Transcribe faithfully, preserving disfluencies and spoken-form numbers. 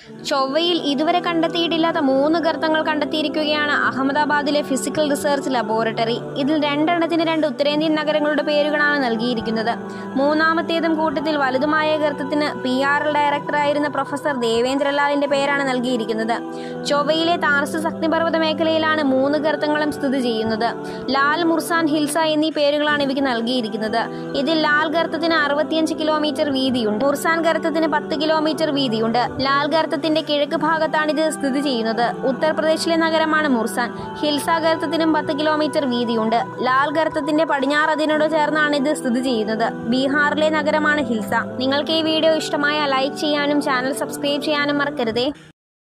ചൊവ്വയിൽ ഇതുവരെ കണ്ടെത്തിയിട്ടില്ലാത്ത മൂന്ന് ഗർത്തങ്ങൾ കണ്ടെത്തിയിരിക്കുകയാണ് അഹമ്മദാബാദിലെ ഫിസിക്കൽ റിസർച്ച് ലബോറട്ടറി. ഇതിൽ രണ്ടെണ്ണത്തിന് രണ്ട് ഉത്തരേന്ത്യൻ നഗരങ്ങളുടെ പേരുകളാണ് നൽകിയിരിക്കുന്നത്. മൂന്നാമത്തേതും കൂട്ടത്തിൽ വലുതുമായ ഗർത്തത്തിന് പി ആർ എൽ ഡയറക്ടറായിരുന്ന പ്രൊഫസർ ദേവേന്ദ്രലാലിന്റെ പേരാണ് നൽകിയിരിക്കുന്നത്. ചൊവ്വയിലെ താർസസ് അഗ്നിപർവ്വത മേഖലയിലാണ് മൂന്ന് ഗർത്തങ്ങളും സ്ഥിതി ചെയ്യുന്നത്. ലാൽ, മുർസാൻ, ഹിൽസ എന്നീ പേരുകളാണ് ഇവയ്ക്ക് നൽകിയിരിക്കുന്നത്. ഇതിൽ ലാൽ ഗർത്തത്തിന് അറുപത്തിയഞ്ച് കിലോമീറ്റർ വീതിയുണ്ട്. മുർസാൻ ഗർത്തത്തിന് പത്ത് കിലോമീറ്റർ വീതിയുണ്ട്. ലാൽ ഗർത്തത്തിന്റെ കിഴക്ക് ഭാഗത്താണ് ഇത് സ്ഥിതി ചെയ്യുന്നത്. ഉത്തർപ്രദേശിലെ നഗരമാണ് മുർസാൻ. ഹിൽസ ഗർത്തത്തിനും പത്ത് കിലോമീറ്റർ വീതിയുണ്ട്. ലാൽ ഗർത്തത്തിന്റെ പടിഞ്ഞാറ് അതിനോട് ചേർന്നാണ് ഇത് സ്ഥിതി ചെയ്യുന്നത്. ബീഹാറിലെ നഗരമാണ് ഹിൽസ. നിങ്ങൾക്ക് ഈ വീഡിയോ ഇഷ്ടമായ ലൈക്ക് ചെയ്യാനും ചാനൽ സബ്സ്ക്രൈബ് ചെയ്യാനും മറക്കരുതേ.